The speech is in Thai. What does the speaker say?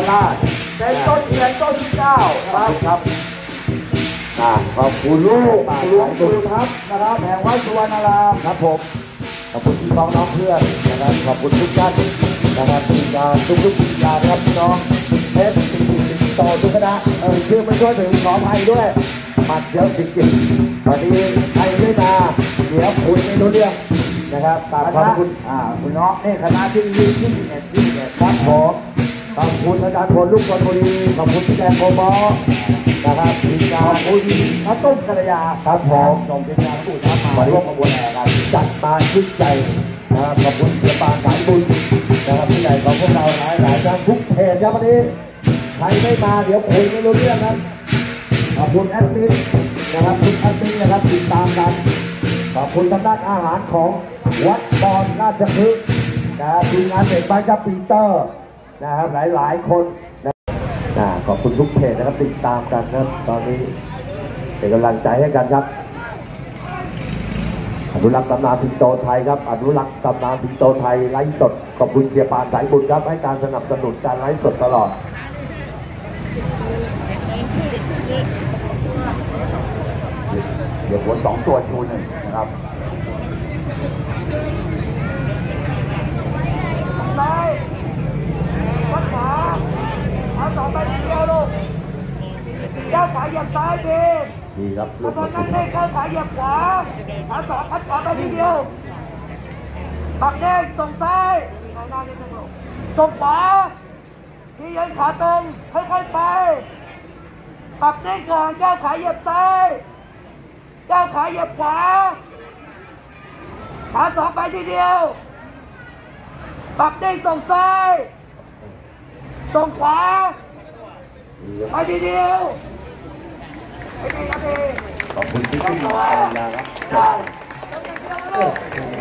ราชเป็นต้นเทียนต้นที่9ครับขอบคุณลูกหลวงปู่ทัพนะครับแห่งวัดสุวรรณารามครับผมขอบคุณพี่น้องเพื่อนนะครับขอบคุณทุกท่านนะครับทีมงานทุกทีมงานครับพี่น้องเพชรต่อทุกคณะชื่อไม่ช่วยถึงขออภัยด้วยมัดเยอะจริงๆตอนนี้ใครไม่มาเดี๋ยวคุยไม่รู้เรื่องนะครับขอบคุณคุณน้องนี่คณะที่21ครับผมขอบคุณอาจารย์พลลูกชลบุรีขอบคุณพี่แดงโกบอนะครับทีมงานคุณน้าต้มกัลยาครับผมส่งทีมงานผู้ทำมาร่วมขบวนแห่กันจัดมาชุดใจนะครับขอบคุณเสียปานสายบุญนะครับที่ใหญ่ของพวกเราหลายท่านทุกเพจครับวันนี้ใครไม่มาเดี๋ยวคุยไม่รู้เรื่องครับขอบคุณแอดมินนะครับทุกแอดมินนะครับติดตามกันขอบคุณทางด้านอาหารของวัดบอนราชพฤกษ์นะครับทีมงานเด็กบ้านกับปีเตอร์นะครับหลายคนขอบคุณทุกเพจนะครับติดตามกันนะตอนนี้เป็นกำลังใจให้กันครับอนุรักษ์ตำนานสิงโตไทยครับอนุรักษ์ตำนานสิงโตไทยไลฟ์สดขอบคุณเสียปานสายบุญครับให้การสนับสนุนการไลฟ์สดตลอดเดี๋ยวหัว2ตัวชู1นะครับซ้ายวัดขวาเอา2ไปทีเดียวลูกเจ้าขาเหยียบซ้ายดีครับลูกนั้นได้เจ้าขาเหยียบขวาขา2พัดขวาไปทีเดียวปักเด้งส่งซ้ายส่งขวาที่ยืนขาตรงค่อยๆไปปักเด้งก่อนเจ้าขาเหยียบซ้ายเจ้าขาเหยียบขวาขา2ไปทีเดียวปักเด้งส่งซ้ายส่งขวาไปทีเดียวขอบคุณที่ขึ้นมาครับ